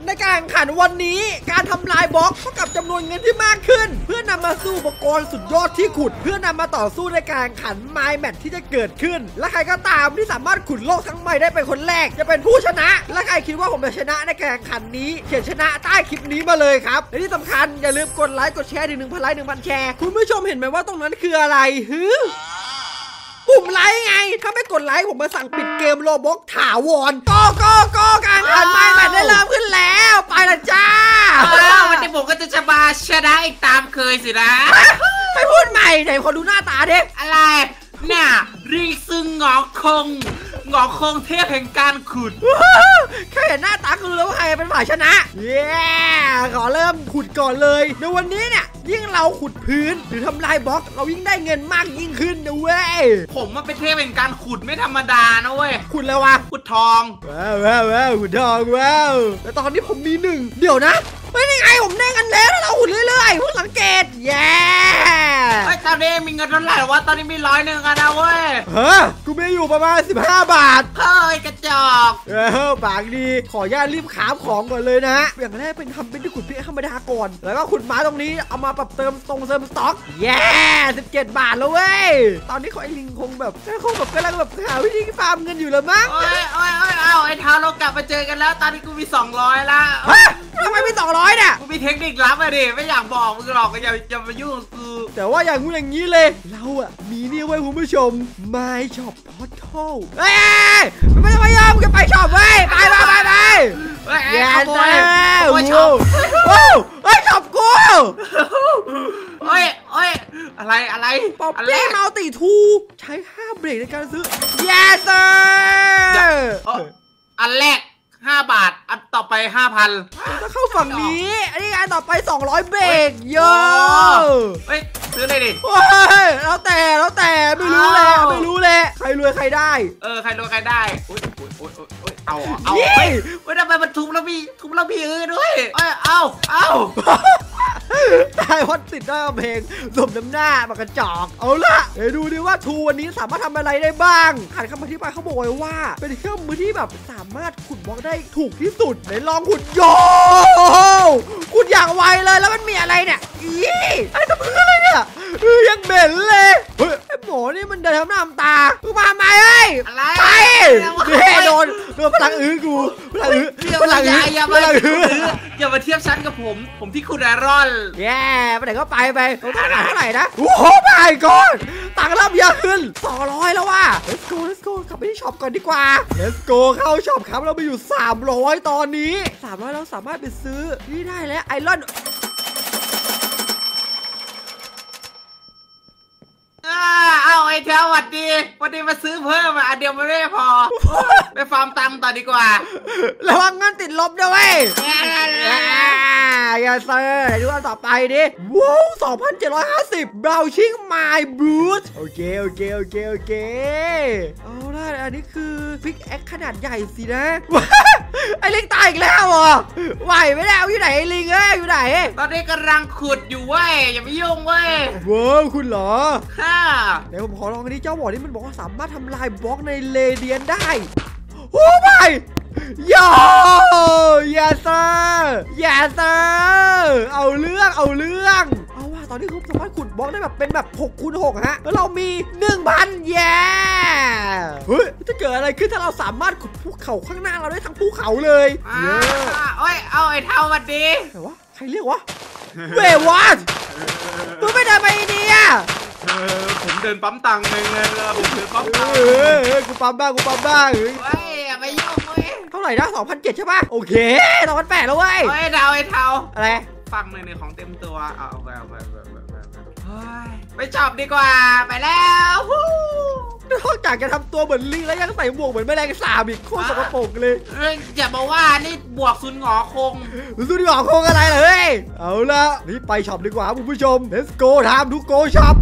ในการแข่งขันวันนี้การทำลายบล็อกเท่ากับจำนวนเงินที่มากขึ้นเพื่อนำมาสู้อุปกรณ์สุดยอดที่ขุดเพื่อนำมาต่อสู้ในการแข่งขันไมล์แมทที่จะเกิดขึ้นและใครก็ตามที่สามารถขุดโลกทั้งใบได้เป็นคนแรกจะเป็นผู้ชนะและใครคิดว่าผมจะชนะในการแข่งขันนี้เขียนชนะใต้คลิปนี้มาเลยครับและที่สำคัญอย่าลืมกดไลค์กดแชร์ถึง 1,000 ไลค์ 1,000 แชร์คุณผู้ชมเห็นไหมว่าตรงนั้นคืออะไรปุ่มไลค์ไงถ้าไม่กดไลค์ผมมาสั่งปิดเกมโรบล็อกถาวรก็การแข่งขันไมล์แมทได้เริ่มขึ้นแล้วไปละจ้าวันนี้ผมก็จะมาชนะอีกตามเคยสินะไม่พูดใหม่ไหนขอดูหน้าตาดิอะไรเนี่ยรีซึงหงอคงเทพแห่งการขุดแค่เห็นหน้าตาก็รู้แล้วว่าใครเป็นฝ่ายชนะขอเริ่มขุดก่อนเลยในวันนี้เนี่ยยิ่งเราขุดพื้นหรือทำลายบล็อกเรายิ่งได้เงินมากยิ่งขึ้นนะเว้ยผมมันเป็นเทพแห่งการขุดไม่ธรรมดานะเว้ยขุดแล้ววะขุดทองว้าวขุดทองว้าวแต่ตอนนี้ผมมี1เดี๋ยวนะไม่ได้ไงผมได้กันแล้วเราขุดเรื่อยๆเพิ่งสังเกตตอนนี้มีเงินเท่าไหร่วะตอนนี้มี100กันนะเว้ยกูมีอยู่ประมาณ15 บาทเฮ้ยกระจอกปากดีขออนุญาตรีบขามของก่อนเลยนะอย่างแรกเป็นทำเป็นที่ขุดเพชรธรรมดาก่อนแล้วก็ขุดไม้ตรงนี้เอามาปรับเติมเติมสต็อก17 บาทแล้วเว้ยตอนนี้ขอไอ้ลิงคงแบบกำลังแบบหาวิธีฟาร์มเงินอยู่แล้วมั้งไอ้เท้าเรากลับมาเจอกันแล้วตอนนี้กูมี200ละทำไมมี200เนี่ยกูมีเทคนิคลับอะดิไม่อยากบอกมึงหรอกอย่ามายุ่งกับกูแต่ว่าอย่างงู้นอย่างนี้เลยเราอะมีนี่ไว้คุณผู้ชม My Shop Portal ไม่ต้องมายอมกันไปช็อปเว้ยไปแย่เต้ช็อปช็อปกูอะไรป๊อปปี้มัลติทูใช้5เบรกในการซื้อแย่เต้อันแรก5 บาทอันต่อไป 5,000 ถ้าเข้าฝั่งนี้อันนี้อันต่อไป200เบรกเยอะซื้อเลยดิแล้วแต่ไม่รู้เลยใครรวยใครได้ใครรวยใครได้เอาทำไมมันทุบแล้วมีด้วยเอาตายวัดติดได้เพลงสมน้ำหน้าปากกระจอกเอาละเดี๋ยวดูดิว่าทูวันนี้สามารถทำอะไรได้บ้างอ่านคำอธิบายเขาบอกไว้ว่าเป็นเครื่องมือที่แบบสามารถขุดบล็อกได้ถูกที่สุดไหนลองขุดขุดอย่างไวเลยแล้วมันมีอะไรเนี่ยไอ้ทำอะไรเนี่ยยังเหม็นเลยไอ้หมอนี่มันเดินทำหน้าตามึงมาไหมอะไรไปโดนพลังกูพลังอย่ามาเทียบชั้นกับผมที่ขุดไอรอนไปไหนก็ไปต้องจ่ายเท่าไหร่นะโอ้โหไม่ก่อนตังค์เริ่มเยอะขึ้น200แล้วว่ะ let's go กลับไปที่ช็อปก่อนดีกว่า let's go เข้าช็อปครับเราไปอยู่300ตอนนี้300เราสามารถไปซื้อนี่ได้แล้วไอรอนเอาไอ้เท้าวันดีมาซื้อเพิ่มอันเดียวไม่พอไปฟาร์มตังต่อดีกว่าระวังเงินติดลบด้วยอย่าเซอร์เดี๋ยวดูอันต่อไปดิว้าว2,750 Browsing My Boots โอเคเอาล่ะอันนี้คือพิกแอคขนาดใหญ่สินะไอ้ลิงตายอีกแล้วเหรอไหวไม่ได้เอาอยู่ไหนไอ้ลิงอยู่ไหนตอนนี้กำลังขุดอยู่เว้ยอย่าไปยุ่งเว้ยว้าวคุณเหรอเดี๋ยวผมขอลองอันนี้เจ้าหมอที่มันบอกว่าสามารถทำลายบล็อกในเรเดียนได้โอ้ไม่อย่าเซอร์เอาเรื่องเอาว่าตอนนี้เขาสามารถขุดบล็อกได้แบบเป็นแบบ6x6ฮะแล้วเรามี 1,000 เฮ้ยจะเกิดอะไรขึ้นถ้าเราสามารถขุดภูเขาข้างหน้าเราได้ทั้งภูเขาเลยเอาไอ้เท่าวันดีแต่ว่าใครเรียกวะเววัดมึงไม่ได้ไปเนี่ยผมเดินปั๊มตังค์เงินผมเดินปั๊มตังค์กูปั๊มบ้างไม่ยุ่งเว้ยเท่าไหร่นะ2,700ใช่ป่ะโอเค2,800แล้วเว้ยไอ้เท่าอะไรฟังในของเต็มตัวเอาไปไปช็อปดีกว่าไปแล้วนอกจากจะทำตัวเหมือนลิงแล้วยังใส่หมวกเหมือนแมลงสาบอีกโคตรสกปรกเลยอย่ามาว่านี่บวกซุนหงอคงอะไรเลยเอาละนี่ไปช็อปดีกว่าคุณผู้ชม let's go time to go shop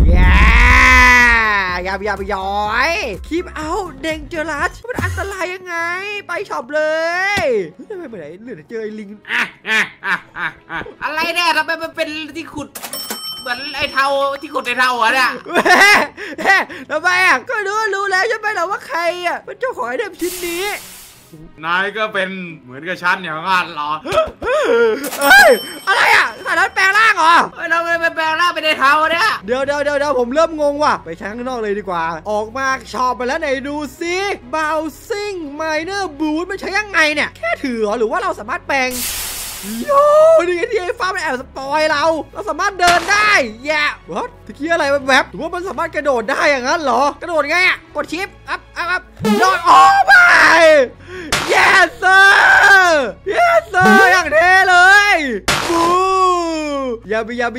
อย่าไปย้อยคีบเอาเด้งเจอรัสมันอันตรายยังไงไปช็อปเลยทำไมเหมือนไหนเหลือเจอไอ้ลิงอะไรเนี่ยทำไมมันเป็นที่ขุดเหมือนไอ้เทาที่ขุดไอ้เทาเนี่ยทำไมก็รู้แล้วใช่ไหมล่ะว่าใครเป็นเจ้าของไอเทมชิ้นนี้นายก็เป็นเหมือนกับฉันอย่างนั้นเหรอเฮ้ยอะไรอ่ะสายนั้นแปลงร่างเหรอเราไม่ไปแปลงร่างไปในเท้าเนี่ยเดี๋ยวผมเริ่มงงว่ะไปใช้ข้างนอกเลยดีกว่าออกมาชอบไปแล้วไหนดูซิ Bouncing Miner Boot มันใช้ยังไงเนี่ยแค่ถือหรือว่าเราสามารถแปลงโย่นี่ไงที่ไอ้ฟ้ามันแอบสปอยเราสามารถเดินได้แย่วัดตะกี้อะไรแวบๆหรือว่ามันสามารถกระโดดได้อย่างนั้นเหรอกระโดดไงอ่ะกดชิปอัพโดดโอ้ไปyes sir yes sir อย่างเท่เลยบูยาบิย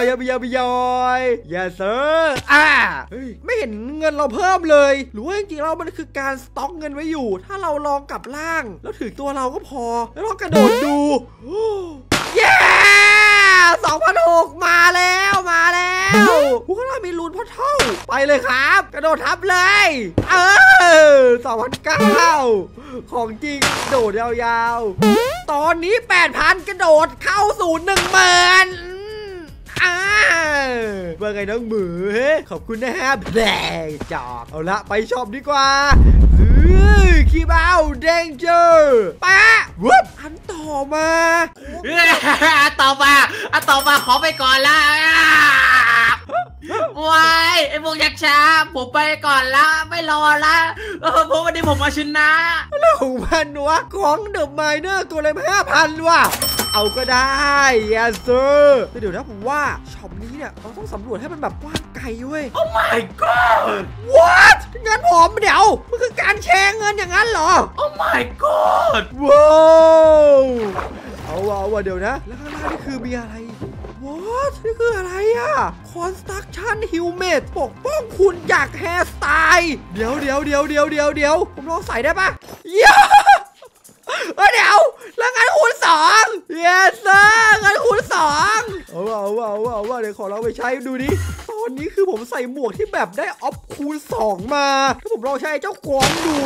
yes sir เฮ้ยไม่เห็นเงินเราเพิ่มเลยหรือว่าจริงๆแล้วมันคือการสต็อกเงินไว้อยู่ถ้าเราลองกลับล่างแล้วถือตัวเราก็พอแล้วลองกระโดดดูเย้ 2,600 มาแล้วพวกเรามีลุ้นพ่อเท่าไปเลยครับกระโดดทับเลย2,900 ของจริงโดดยาวๆตอนนี้ 8,000 กระโดดเข้าสู่ 10,000เมื่อไงน้องหมือขอบคุณนะฮะแบงจอกเอาละไปชอบดีกว่าคีบเอาเดนเจอร์ไปวุ๊บอันต่อมาขอไปก่อนละว้ายไอ้พวกยักษ์ช้าผมไปก่อนละไม่รอละเพราะวันนี้ผมมาชนะแล้วของพันวะของเดอะไมเนอร์ตัวเลย5,000ว่ะเอาก็ได้yes sir เดี๋ยวนะผมว่าช็อปนี้เนี่ยเราต้องสำรวจให้มันแบบกว้างไกลเว้ย Oh my god what งั้นผมเดี๋ยวมันคือการแชร์เงินอย่างนั้นเหรอ Oh my god ว้าวเอาเดี๋ยวนะแล้วข้างหน้านี่คือมีอะไรwhat นี่คืออะไรอ่ะ construction helmet ปกป้องคุณจากแฮร์สไตล์เดี๋ยวผมลองใส่ได้ปะเดี๋ยวแล้วงานคูณ2 yes sir งานคูณ2เอาเดี๋ยวขอเราไปใช้ดูดิตอนนี้คือผมใส่หมวกที่แบบได้ออฟคูณ2มาถ้าผมลองใช้เจ้ากวางดู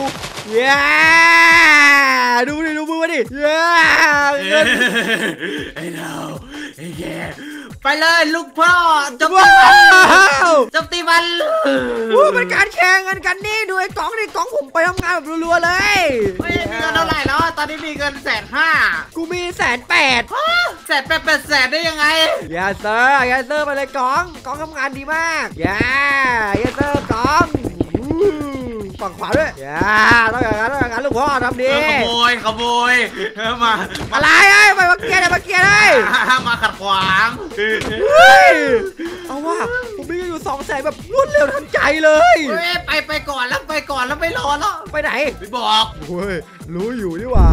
ดูมือมาดิเงินไอ้เราไอ้แกไปเลยลูกพ่อจบตีมันเป็นการแข่งเงินกันนี่ดูไอ้กล่องผมไปทำงานแบบรัวๆเลยไม่มีเงินเท่าไหร่แล้วตอนนี้มีเงิน150,000 กูมี 180,000ได้ยังไง yes sir ไปเลยกล่องทำงานดีมากyes sir กล่องฝั่งขวาด้วยต้องอย่างนั้นลูกพ่อทำดีขโมยมาอะไรไปมาเกียร์เลยมาขัดขวางเอาว่าผมมีอยู่200,000แบบรวดเร็วทันใจเลยไปก่อนแล้วไม่รอแล้วไปไหนไม่บอกรู้อยู่นี่หว่า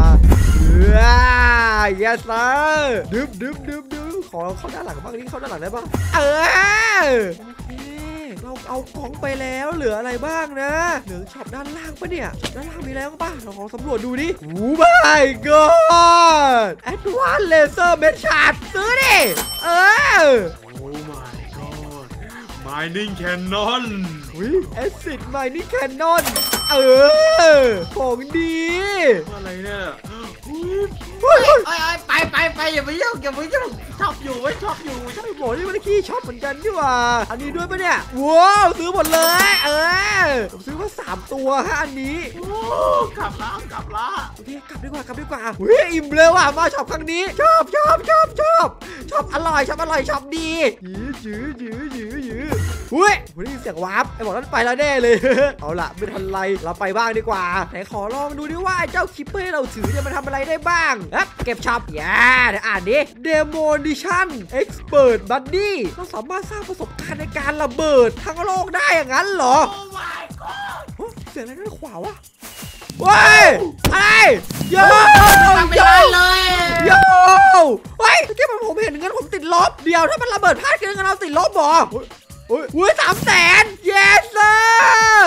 yes sir ดึบขอเข้าด้านหลังบ้างนี่เข้าด้านหลังได้บ้างโอเคเราเอาของไปแล้วเหลืออะไรบ้างนะเหลือช็อปด้านล่างปะเนี่ยด้านล่างมีอะไรบ้างป่ะเราขอสำรวจดูดิโอ้ my god Advanced Laser Machine ซื้อดิ Oh my god Mining Cannon Acid Mining Cannon ของดีอะไรเนี่ยไปอย่าไปยุ่งชอบอยู่ใช่หมอที่มันขี้ชอบเหมือนกันดีว่าอันนี้ด้วยปะเนี่ยว้าวซื้อหมดเลยผมซื้อมา3ตัวฮะอันนี้กลับละโอเคกลับดีกว่าอิ่มเลยว่ะมาช็อปครั้งนี้ชอบอร่อยช็อปดียื้อวันนี้เสียงวาร์ปไอ้บอกนั้นไปแล้วแน่เลยเอาล่ะไม่ทันไรเราไปบ้างดีกว่าไหนขอลองดูดิว่าเจ้าคิปเปอร์เราถือเนี่ยมันทำอะไรได้บ้างเก็บช็อปเดี๋ยวอ่านดิ Demolition Expert Buddy เราสามารถสร้างประสบการณ์ในการระเบิดทั้งโลกได้อย่างนั้นเหรอ Oh my god เสียงอะไรด้านขวาวะว้ยอะไรโย่เฮ้ยเมื่อกี้ผมเห็นเงินผมติดลบเดี๋ยวถ้ามันระเบิดพลาดเงินเราติดลบหรอ300,000 yes sir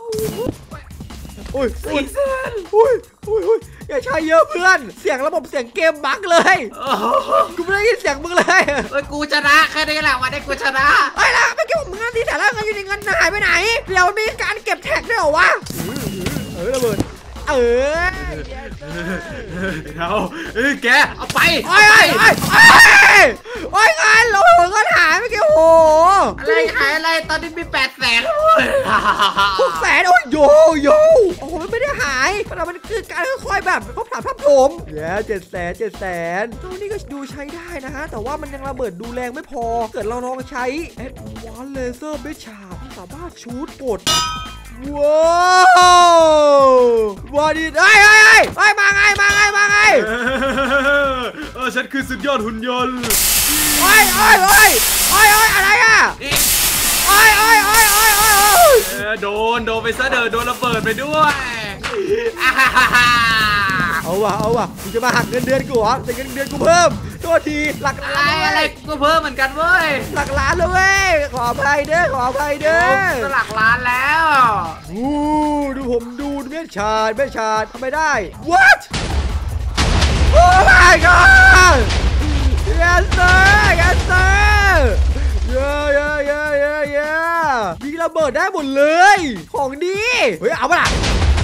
อย่าใช้เยอะเพื่อนเสียงระบบเสียงเกมบั๊กเลยกูไม่ได้ยินเสียงมึงเลยกูชนะแค่นี้แหละวันนี้กูชนะล่ะเมื่อกี้ผมเงินที่แต่ละเงินอยู่ในเงินหายไปไหนเดี๋ยวมีการเก็บแท็กด้วยเหรอวะระเบิดแกเอาไปโอ้ยงานเราเงินหายเมื่อกี้โอ้โหอะไรขายอะไรตอนนี้มี800,000 600,000โอ้ยโยโอ้โหมันไม่ได้หายแต่มันคือการค่อยๆแบบเขาถามทับถม700,000ตรงนี้ก็ดูใช้ได้นะฮะแต่ว่ามันยังระเบิดดูแรงไม่พอเกิดเราลองใช้ Advanced Laser Backup สามารถชูดกดว้าววันนี้เฮ้ยมาไงฉันคือสุดยอดหุ่นยนต์โอ้ยอะไรอ่ะโดนไปซะโดนระเบิดไปด้วยเอาว่ะกูจะมาหักเงินเดือนกูเหรอแต่เงินเดือนกูเพิ่มตัวทีหลักล้านอะไรก็เพิ่มเหมือนกันเว้ยหลักล้านเลยเว้ยขออภัยเด้อหลักล้านแล้วดูผมดูไม่ชาดทำไมได้ What Oh my God Yes sir ยิงระเบิดได้หมดเลยของดีเฮ้ยเอาปะล่ะ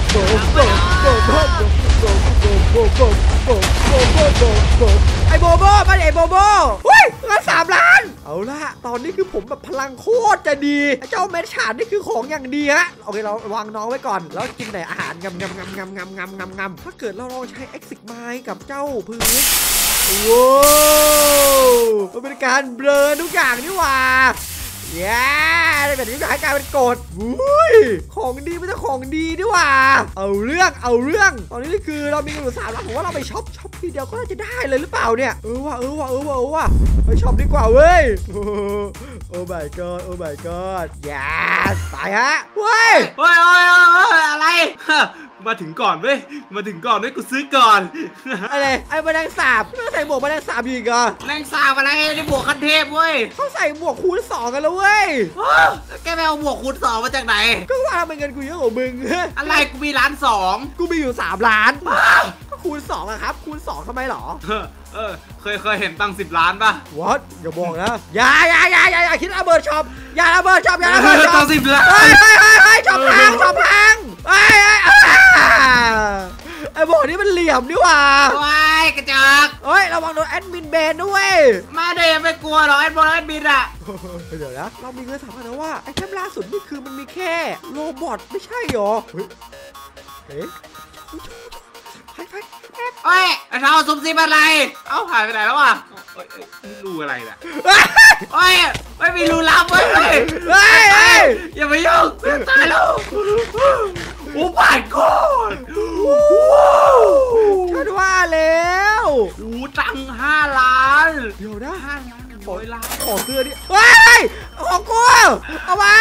ไอโบโบมาดิไอโบโบเฮ้ยเงิน3 ล้านเอาล่ะตอนนี้คือผมแบบพลังโคตรจะดีเจ้าเม็ดฉาดนี่คือของอย่างดีฮะโอเคเราวางน้องไว้ก่อนแล้วกินแต่อาหารงำถ้าเกิดเราลองใช้ Exit Mine กับเจ้าพื้นว้าวมันเป็นการเบลอทุกอย่างนี่หว่าแบบนี้จะให้กลายเป็นกฎของดีไม่ใช่ของดีดีว่าเอาเรื่องตอนนี้คือเรามีเงินอยู่3 ล้านผมว่าเราไปช็อปทีเดียวก็น่าจะได้เลยหรือเปล่าเนี่ยว่ะไปช็อปดีกว่าเว้ยโอ้ my god yes ไปฮะเว้ยอะไรมาถึงก่อนเว้ยกูซื้อก่อนอะไรไอ้แมลงสาบใส่หมวกแมลงสาบอีกเหรอแมลงสาบอะไรในหมวกคันเทพเว้ยเขาใส่หมวกคูณ2กันแล้วเว้ยแกไปเอาหมวกคูณ2มาจากไหนก็ว่าทำไมเงินกูเยอะกว่ามึงอะไรกูมี1.2 ล้านกูมีอยู่3 ล้านก็คูณ2อะครับคูณ2ทำไมหรอเคยเห็นตัง10 ล้านป่ะ What อย่าบอกนะอย่าคิดระเบิดช็อปอย่าระเบิดช็อปตัง10 ล้านช็อปพังไอ้บอกนี่มันเหลี่ยมนี่หว่าว้ายกระจอกระวังโดนแอดมินแบนด้วยมาเดี๋ยวไม่กลัวหรอกแอดมินอะเดี๋ยวนะเรามีเงิน3,000นะว่าไอ้เทมล่าสุดนี่คือมันมีแค่โรบอทไม่ใช่หรอเราซุ่มซิมอะไรหายไปไหนแล้ววะรูอะไรน่ะไม่มีรูลับเว้ยอย่าไปยุ่งตายแล้วโอ้ my god ฉันว่าแล้วตัง5 ล้านเดี๋ยวนะ 5 ล้าน100 ล้านขอเสื้อดิของกูเอามา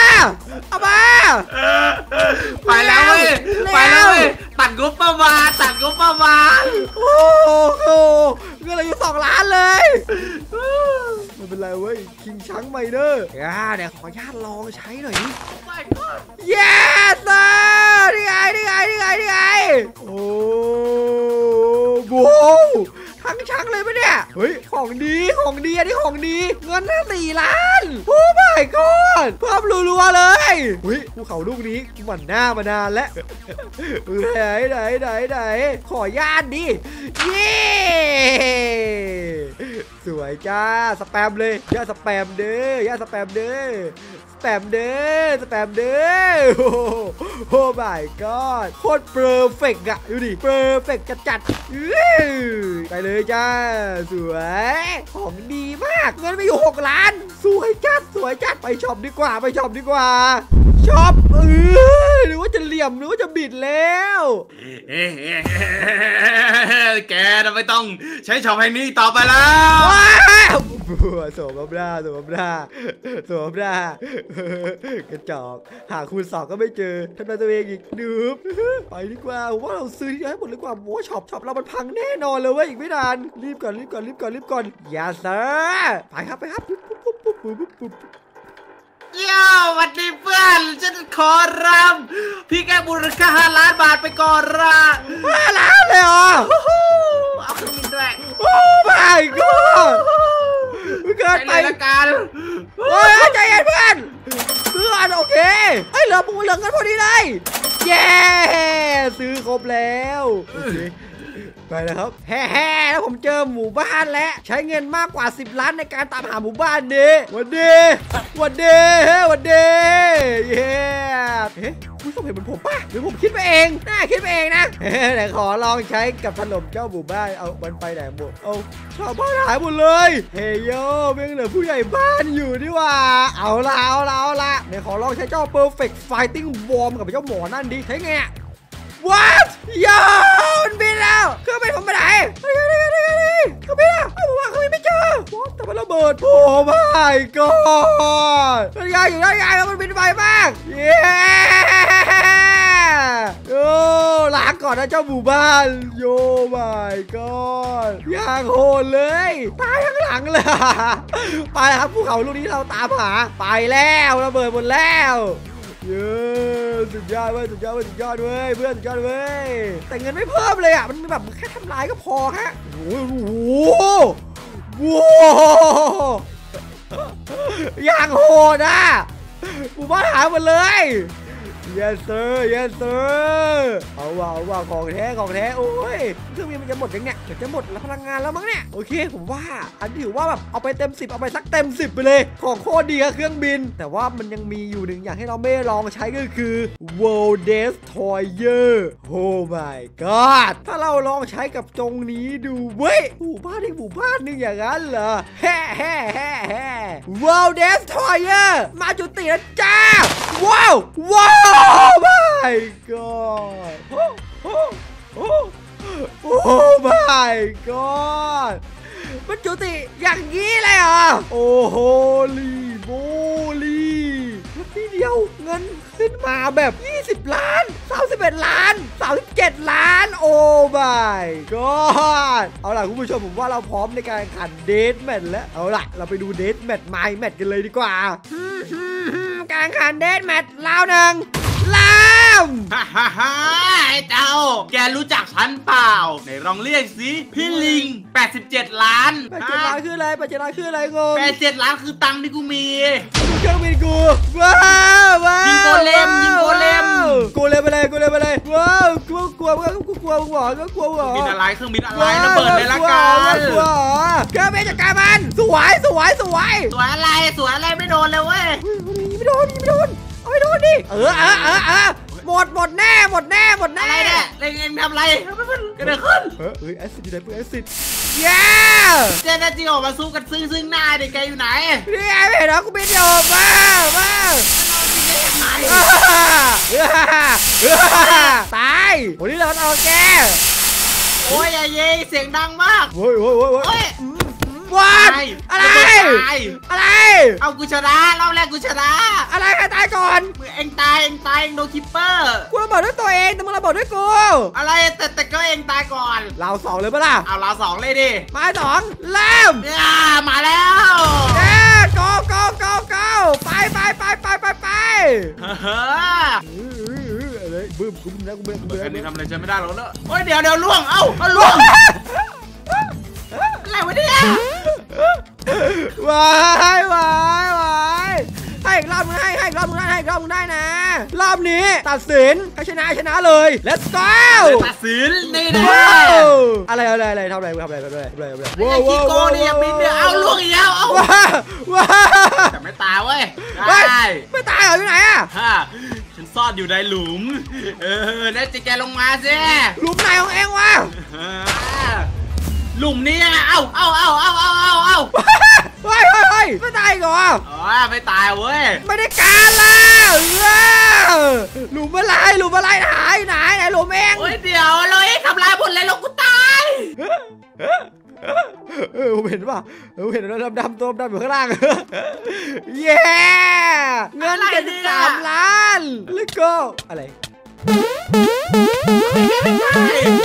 ไปแล้วเว้ยตัดงบประมาณโอ้โหเงินเราอยู่2 ล้านเลยไม่เป็นไรเว้ยคิงช้างไมเดอร์เดี๋ยวขออนุญาตลองใช้หน่อยyes sir นี่ไงโอ้โหทั้งช้างเลยปะเนี่ยเฮ้ยของดีอันนี้ของดีเงิน4 ล้านโอ้ my god เพิ่มรัวๆเลยภูเขาลูกนี้หมั่นหน้ามานานแล้วไหนขอย่านดิเย้สวยจ้าสแปมเลยย่าสแปมเด้โอ้ my god โคตรเพอร์เฟกต์อะดูดิเพอร์เฟกต์จัดไปเลยจ้าสวยของดีมากเงินไปอยู่6 ล้านสวยจัดไปช็อปดีกว่าช็อปหรือว่าจะเหลี่ยมหรือว่าจะบิดแล้วแกไม่ต้องใช้ช็อปแห่งนี้ต่อไปแล้วสวมหน้ากระจอกหาคูณ2ก็ไม่เจอทำลายตัวเองอีกดืบไปดีกว่าว่าเราซื้อที่ให้หมดเลยกว่าโม้ช็อปเรามันพังแน่นอนเลยเว้ยอีกไม่นานรีบก่อนอย่าเซอไปครับวันนี้เพื่อนฉันขอรับพี่แกมูลค่า5 ล้านบาทไปก่อน 5 ล้านเลยเหรอเอาเครื่องบินด้วยโอ้ my god เกินไปละกันใจเย็นเพื่อนโอเคเหลือเงินพอดีเลยเย้ซื้อครบแล้วโอเคไปแล้วครับแฮ่แล้วผมเจอหมู่บ้านแล้วใช้เงินมากกว่า10 ล้านในการตามหาหมู่บ้านนี้วันดีเย้เฮ้ยผู้ชมเห็นเหมือนผมป่ะหรือผมคิดไปเองคิดไปเองนะแต่ขอลองใช้กับถล่มเจ้าหมู่บ้านเอามันไปไหนหมดเอาชาวบ้านหายหมดเลยเฮ้ยโย่เพียงเหลือผู้ใหญ่บ้านอยู่ดีว่าเอาละเดี๋ยวขอลองใช้เจ้า perfect fighting worm กับเจ้าหมอนั่นดิใช้ไงWhat ยามันบินแล้วเครื่องบินผมไปไหนเครื่องบินอ่ะผมว่าเครื่องบินไม่เจอแต่มันระเบิดโอ้ my god มันยาวอยู่ได้ไงมันบินไวมากเย้โอ้ลาก่อนนะเจ้าหมู่บ้านโย่ my god อย่างโหดเลยตายข้างหลังเลยไปครับภูเขาลูกนี้เราตามหาไปแล้วระเบิดหมดแล้วเย้สุดยอดเว้ยเพื่อนสุดยอดเว้ยแต่เงินไม่เพิ่มเลยอ่ะมันแบบแค่ทำลายก็พอฮะโอ้โหอย่างโหดอ่ะกูบ้าหาหมดเลย yes sir เอาว่าของแท้โอ้ยเครื่องบินมันจะหมดยังเนี่ยจะหมดแล้วพลังงานแล้วมั้งเนี่ยโอเคผมว่าอันถือว่าแบบเอาไปเต็ม10เอาไปสักเต็ม10ไปเลยของโคตรดีกับเครื่องบินแต่ว่ามันยังมีอยู่หนึ่งอย่างให้เราไม่ลองใช้ก็คือ World Destroyer oh my god ถ้าเราลองใช้กับจงนี้ดูเว้ยหมู่บ้านนึงอย่างนั้นเหรอแฮ่ World Destroyer มาจุติแล้วจ้าว้าว my god oh my god มันจุติอย่างนี้เลยเหรอโอ้โหลีโบลีทีเดียวเงินขึ้นมาแบบ20 ล้าน31 ล้าน37 ล้านโอ้ my god เอาล่ะคุณผู้ชมผมว่าเราพร้อมในการแข่งขันเดทแมทแล้วเอาล่ะเราไปดูเดทแมทไมล์แมทกันเลยดีกว่าการแข่งขันเดทแมทราวหนึ่งฮ่าไอ้เจ้าแกรู้จักฉันเปล่าไหนลองเรียกสิพี่ลิง87 ล้าน 87 ล้านคืออะไร87 ล้านคืออะไรงง 87 ล้านคือตังค์ที่กูมีเครื่องบินกูว้าวยิงโกเลมไปเลยว้าวกลัวหวอก็กลัวหวอเครื่องบินอะไรระเบิดเลยละกันเครื่องบินจัดการมันสวยอะไรไม่โดนเลยเว้ยไม่โดนเอาไม่โดนดิหมดแน่อะไรเนี่ยเล่นทำอะไรกระเด็นขึ้นแอซิดอยู่ไหนแอซิดเจนจีออกมาสู้กันซึ่งหน้าเด็กแกอยู่ไหนนี่ไงไม่เห็นเหรอกูบินอยู่มาตายวันนี้เราเอาแกโอ้ยเย่เสียงดังมากโว้ยว้าอะไรเอากูชนะรอบแรกกูชนะอะไรใครตายก่อนเอ็งตายโดนคิปเปอร์กูระเบิดด้วยตัวเองแต่มึงระเบิดด้วยกูอะไรแต่ก็เอ็งตายก่อนเรา2เลยปะล่ะเอาเรา2เลยดิมา2เริ่มมาแล้ว go ไปอะไรบึ้มกูอันนี้ทำอะไรจะไม่ได้หรอกเนอะโอ้ยเดี๋ยวล่วงล่วงอะไรวะเนี่ยว้ายให้อีกรอบมึงได้นะรอบนี้ตัดสินใครชนะเลย let's go ตัดสินนี่นะอะไรทำอะไรว้าวขี้โกงนี่ยังบินเนี่ยเอาล่วงอีกแล้วว้าแต่ไม่ตายเว้ยไม่ตายเหรออยู่ไหนอะฉันซ่อนอยู่ในหลุมแล้วจะแกลงมาสิหลุมไหนของเอ็งวะหลุมนี้เอาไม่ตายเหรอไม่ตายเว้ยไม่ได้การล่ะหลุมอะไรไหนหลุมเองโอ้ยเดี๋ยวเลยทำลายหมดเลยลงกูตายผมเห็นป่ะเห็นแล้วดำตัวดำอยู่ข้างล่างเย้เงิน73 ล้านแล้วก็อะไร